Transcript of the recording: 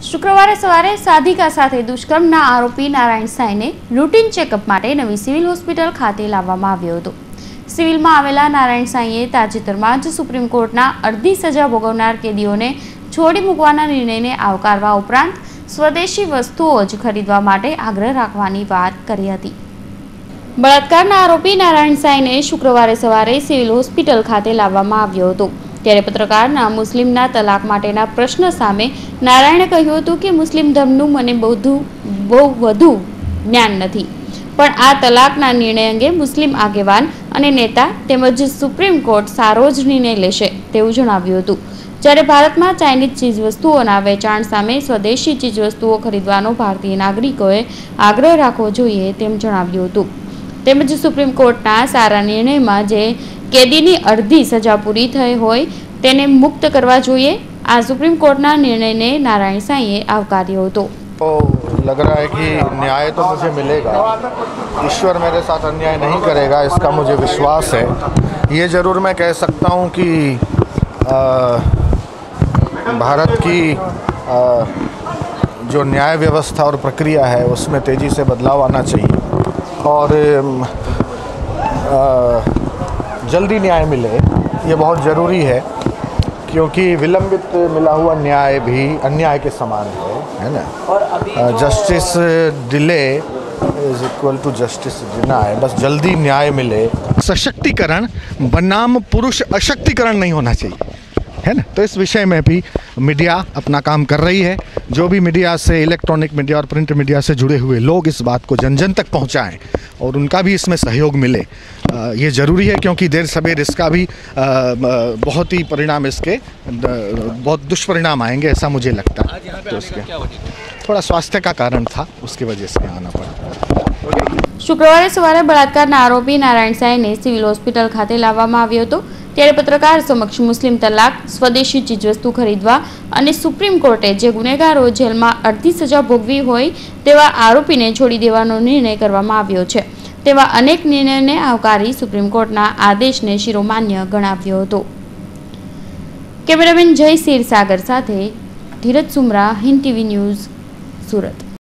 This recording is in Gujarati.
શુક્રવારે સવારે સાધિકા સાથે દુષ્કર્મના આરોપી નારાયણ સાંઈને રૂટીન ચેકઅપ માટે નવી સિવિલ હોસ્પિટલ ખાતે લાવવામાં આવ્યો હતો। સિવિલમાં આવેલા નારાયણ સાંઈએ તાજેતરમાં જ સુપ્રીમ કોર્ટના અડધી સજા ભોગવનાર કેદીઓને છોડી મૂકવાના નિર્ણયને આવકારવા ઉપરાંત સ્વદેશી વસ્તુઓ જ ખરીદવા માટે આગ્રહ રાખવાની વાત કરી હતી। બળાત્કારના આરોપી નારાયણ સાંઈને શુક્રવારે સવારે સિવિલ હોસ્પિટલ ખાતે લાવવામાં આવ્યો હતો। ત્યારે પત્રકારના મુસ્લિમના તલાક માટેના પ્રશ્ન સામે નારાયણે કહ્યું હતું કે મુસ્લિમ ધર્મનું મને બહુ વધુ જ્ઞાન નથી, પણ આ તલાકના નિર્ણય અંગે મુસ્લિમ આગેવાન અને નેતા તેમજ સુપ્રીમ કોર્ટ સારો જ નિર્ણય લેશે તેવું જણાવ્યું હતું। જ્યારે ભારતમાં ચાઇનીઝ ચીજવસ્તુઓના વેચાણ સામે સ્વદેશી ચીજવસ્તુઓ ખરીદવાનો ભારતીય નાગરિકોએ આગ્રહ રાખવો જોઈએ તેમ જણાવ્યું હતું। તેમજ સુપ્રીમ કોર્ટના સારા નિર્ણયમાં જે કેદીની અડધી સજા પૂરી થઈ હોય તેને મુક્ત કરવા જોઈએ। આ સુપ્રીમ कोर्टના निर्णय ने नारायण साईए आवकार्यो હતો। तो लग रहा है कि न्याय तो मुझे मिलेगा, ईश्वर मेरे साथ अन्याय नहीं करेगा, इसका मुझे विश्वास है। ये ज़रूर मैं कह सकता हूँ कि भारत की जो न्याय व्यवस्था और प्रक्रिया है उसमें तेज़ी से बदलाव आना चाहिए और जल्दी न्याय मिले, ये बहुत ज़रूरी है, क्योंकि विलंबित मिला हुआ न्याय भी अन्याय के समान है ना। Justice delay is equal to justice denied. बस जल्दी न्याय मिले। सशक्तिकरण बनाम पुरुष अशक्तिकरण नहीं होना चाहिए, है ना। तो इस विषय में भी मीडिया अपना काम कर रही है। जो भी मीडिया से, इलेक्ट्रॉनिक मीडिया और प्रिंट मीडिया से जुड़े हुए लोग इस बात को जन जन तक पहुंचाएं और उनका भी इसमें सहयोग मिले, ये ज़रूरी है, क्योंकि देर सवेर इसका भी बहुत ही परिणाम, इसके बहुत दुष्परिणाम आएंगे, ऐसा मुझे लगता है। तो इसके थोड़ा स्वास्थ्य का कारण था, उसकी वजह से आना पड़ा। शुक्रवारे सवारे बलात्कारना आरोपी नारायण साईने सिविल होस्पिटल खाते लावવામાં આવ્યો હતો। ત્યારે પત્રકાર સમક્ષ મુસ્લિમ તલાક, સ્વદેશી ચીજવસ્તુ ખરીદવા અને સુપ્રીમ કોર્ટે જે ગુનેગારો જેલમાં અડધી સજા ભોગવી હોય તેવા આરોપીને છોડી દેવાનો નિર્ણય કરવામાં આવ્યો છે। તેવા અનેક નિર્ણયને આવકારી સુપ્રીમ કોર્ટના આદેશને શિરોમાન્ય ગણાવ્યો હતો। કેમેરામેન જય ક્ષીરસાગર સાથે ધીરજ સુમરા, હિન્દ ટીવી ન્યૂઝ, સુરત।